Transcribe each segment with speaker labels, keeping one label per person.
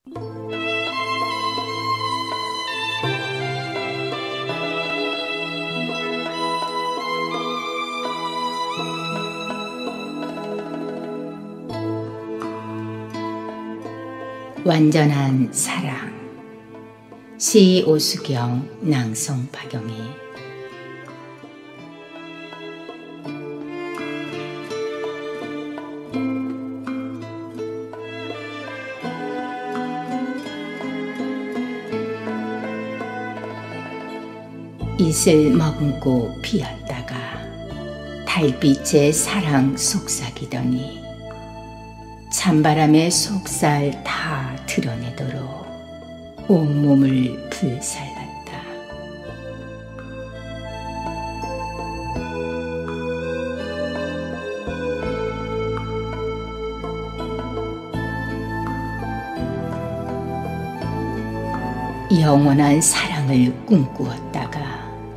Speaker 1: 완전한 사랑. 시 오수경, 낭송 박영희. 이슬 머금고 피었다가 달빛에 사랑 속삭이더니 찬바람에 속살 다 드러내도록 온몸을 불살랐다. 영원한 사랑을 꿈꾸었다가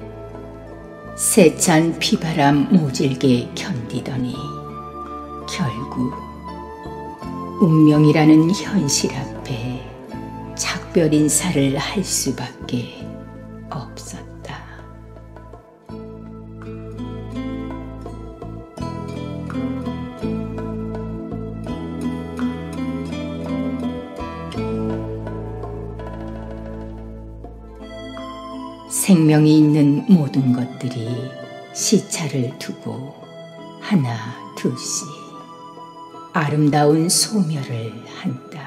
Speaker 1: 세찬 피바람 모질게 견디더니 결국 운명이라는 현실 앞에 작별 인사를 할 수밖에 없었다. 생명이 있는 모든 것들이 시차를 두고 하나 둘씩 아름다운 소멸을 한다.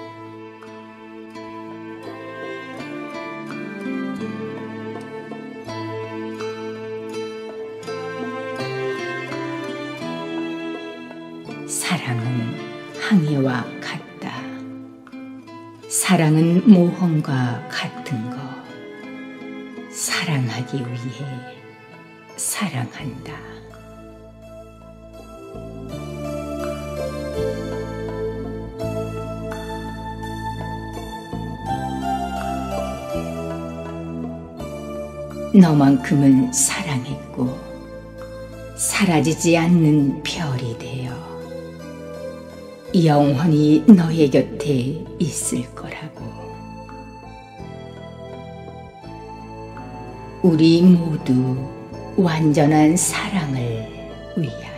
Speaker 1: 사랑은 항해와 같다. 사랑은 모험과 같은 것. 사랑하기 위해 사랑한다. 너만큼은 사랑했고 사라지지 않는 별이 되어 영원히 너의 곁에 있을 거라고. 우리 모두 완전한 사랑을 위하여.